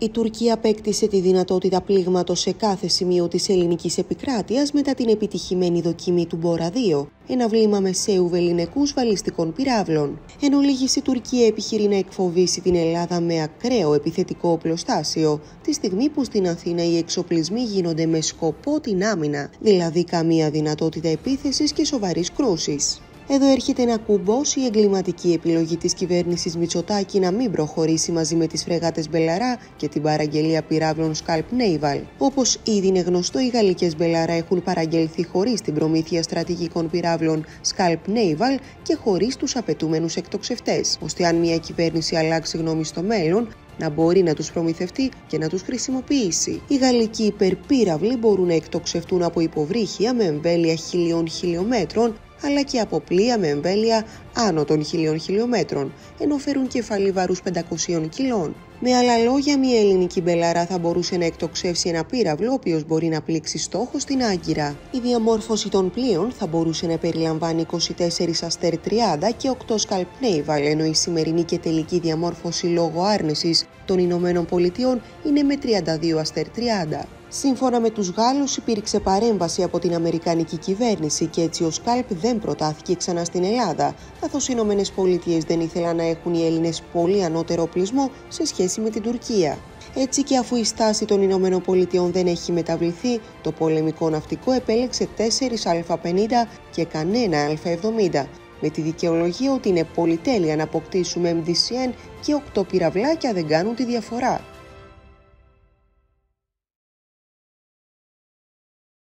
Η Τουρκία απέκτησε τη δυνατότητα πλήγματος σε κάθε σημείο της ελληνικής επικράτειας μετά την επιτυχημένη δοκιμή του Μπόρα 2, ένα βλήμα μεσαίου βελληνικούς βαλιστικών πυράβλων. Εν ολίγης, η Τουρκία επιχειρεί να εκφοβήσει την Ελλάδα με ακραίο επιθετικό οπλοστάσιο, τη στιγμή που στην Αθήνα οι εξοπλισμοί γίνονται με σκοπό την άμυνα, δηλαδή καμία δυνατότητα επίθεσης και σοβαρής κρούσης. Εδώ έρχεται να κουμπώσει η εγκληματική επιλογή της κυβέρνησης Μητσοτάκη να μην προχωρήσει μαζί με τις φρεγάτες Μπελαρά και την παραγγελία πυράβλων Scalp Naval. Όπως ήδη είναι γνωστό, οι γαλλικές Μπελαρά έχουν παραγγελθεί χωρίς την προμήθεια στρατηγικών πυράβλων Scalp Naval και χωρίς τους απαιτούμενους εκτοξευτές, ώστε αν μια κυβέρνηση αλλάξει γνώμη στο μέλλον, να μπορεί να τους προμηθευτεί και να τους χρησιμοποιήσει. Οι γαλλικοί υπερπύραυλοι μπορούν να εκτοξευτούν από υποβρύχια με εμβέλεια 1.000 χιλιομέτρων, αλλά και από πλοία με εμβέλεια άνω των 1.000 χιλιομέτρων, ενώ φέρουν κεφαλή βαρούς 500 κιλών. Με άλλα λόγια, μια ελληνική μπελαρά θα μπορούσε να εκτοξεύσει ένα πύραυλο, ο οποίος μπορεί να πλήξει στόχο στην Άγκυρα. Η διαμόρφωση των πλοίων θα μπορούσε να περιλαμβάνει 24 Αστέρ 30 και 8 Scalp Naval, ενώ η σημερινή και τελική διαμόρφωση λόγω άρνησης των Ηνωμένων Πολιτειών είναι με 32 Αστέρ 30. Σύμφωνα με τους Γάλλους, υπήρξε παρέμβαση από την Αμερικανική κυβέρνηση και έτσι ο Scalp δεν προτάθηκε ξανά στην Ελλάδα, καθώς οι Ηνωμένες Πολιτείες δεν ήθελαν να έχουν οι Έλληνες πολύ ανώτερο οπλισμό σε σχέση με την Τουρκία. Έτσι, και αφού η στάση των Ηνωμένων Πολιτειών δεν έχει μεταβληθεί, το πολεμικό ναυτικό επέλεξε 4 Α50 και κανένα Α70, με τη δικαιολογία ότι είναι πολυτέλεια να αποκτήσουμε MDCN και 8 πυραυλάκια δεν κάνουν τη διαφορά.